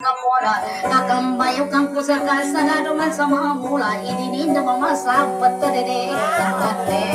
Kapora kakambayo kang pusaka sa duman sa mga mula idinindo mamasapat ka dede katate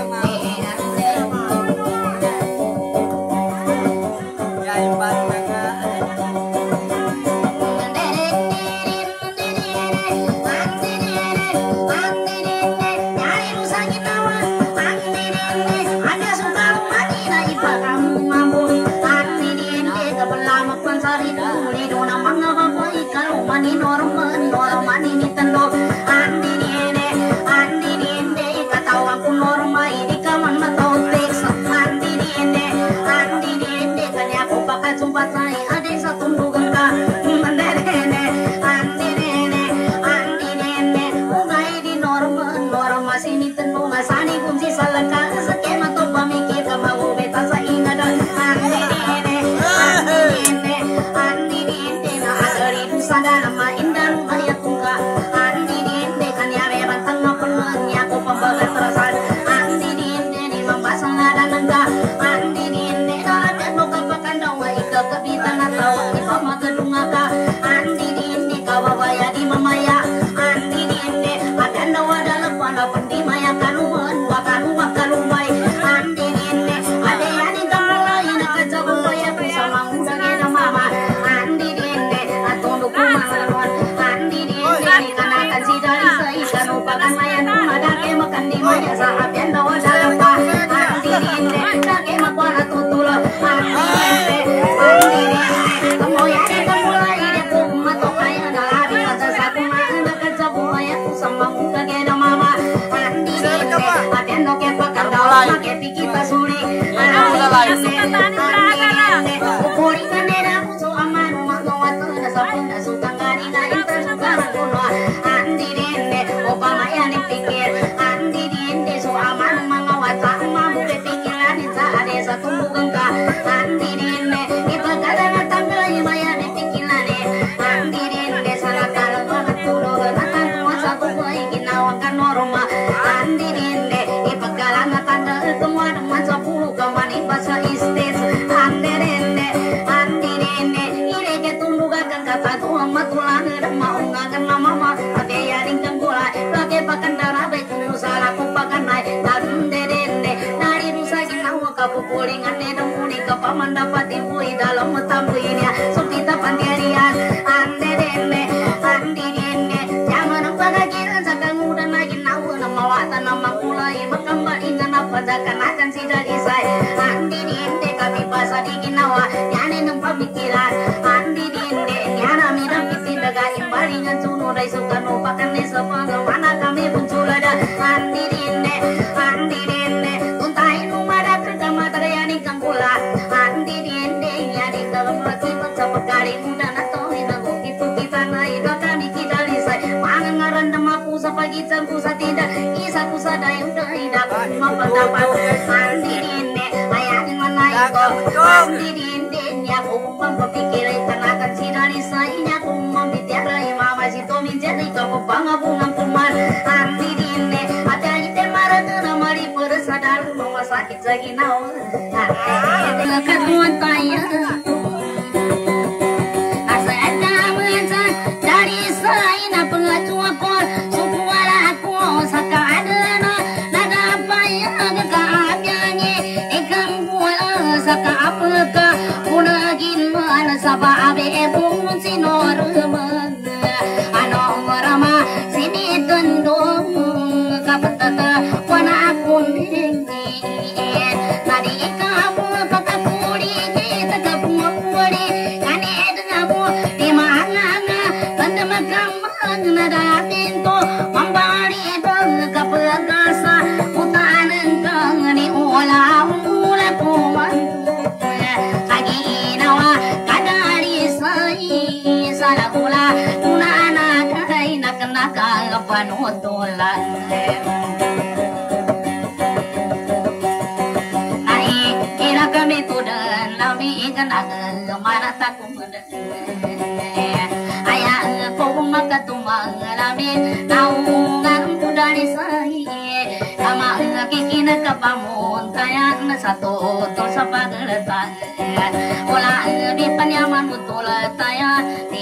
satu terus apa geretan, olah di penyaman betul taya, di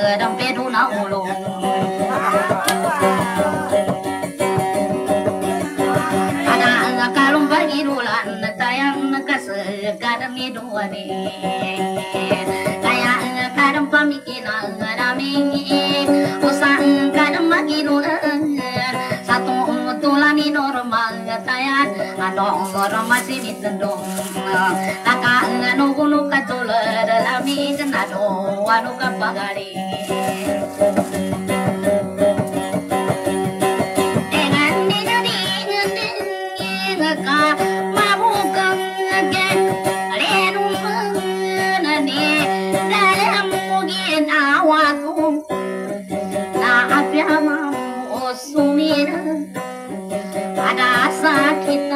dampedu na ulung. Ada kalung bagi dulan tayang kasegada mi duane. Kaya kadang pamikina ngadami usang kadang bagi dulan satu tulami normal tayan ano orang masih ditendung taka anu gunu katula dalami kenado anu kapagari dengan dingin ka mabukang ke alenu menani dalam mungkin awakku na apiama osumira ada sakit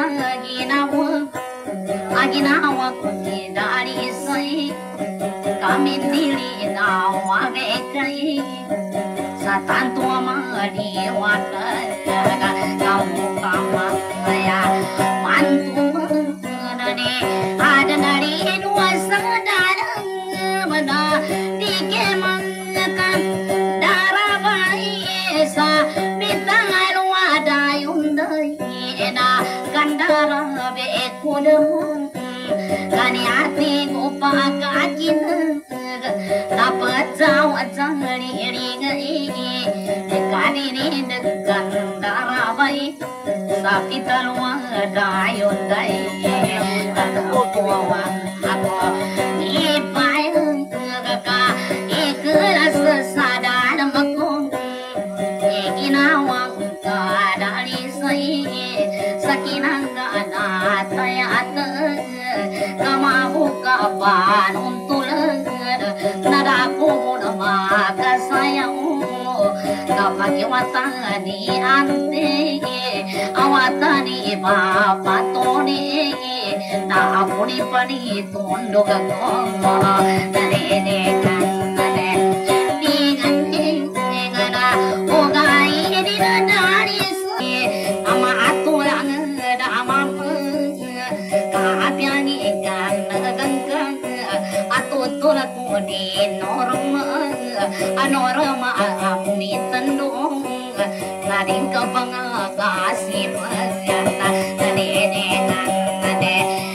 ginawa ko dari say kami dili nawa bekay sa tanto maliwata kamu kamaya mantu nani ada nari nuasa darang mana dike mangakan darabai sa bitang wada yundai ena kandara be kodem kani ati ko pakakin dapat jawa jangri ringai kani ni degan darabai sapi talwa dayon dai aku kawan aku ipai ka ikhlas sadar makung ikinawang kadali sai sakinang ana tayat kamabuka panuntulan nadaku nama kasayang kapag watani ante awatani mapatoni na apuni pani tundog ako narinekan norma ami tandung naring kapangakasi magata nanenenan nane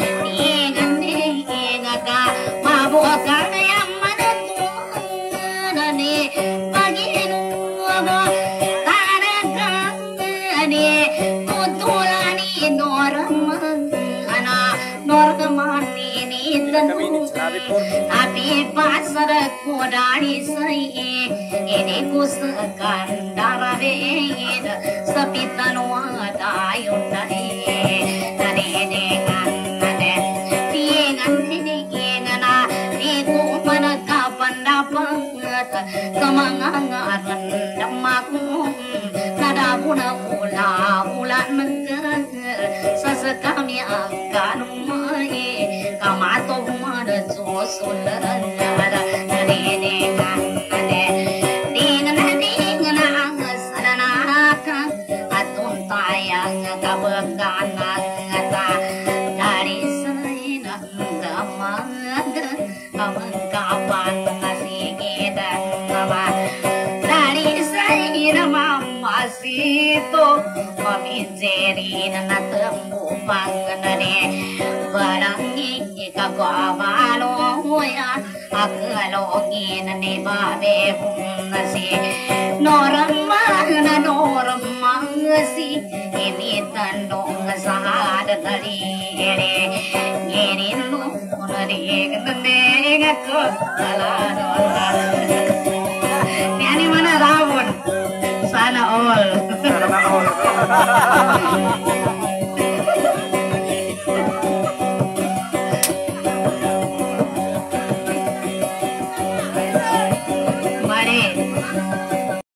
ingaka mabuka yang manatun nane paginu mo tanagang nane tutulani norma ana norma ni tandung tapi pasar kodari sai ini kusakan darabe sapitan wada yundai nane dengan nane tingan tingana niku manaka pandapat kemangangaran damaku nada puna ula ulan mengker sasekami akan mai kamato mana josulan nada nane dengan dari sainang gamaga kawan kasih kita dari sainang masito pamijerin na tembu panganane barangi kagawalo ya akalogin ni babe nasi norma si ini tandong sahada tali ini lu nari kendeng aku salah ini mana rawon sana all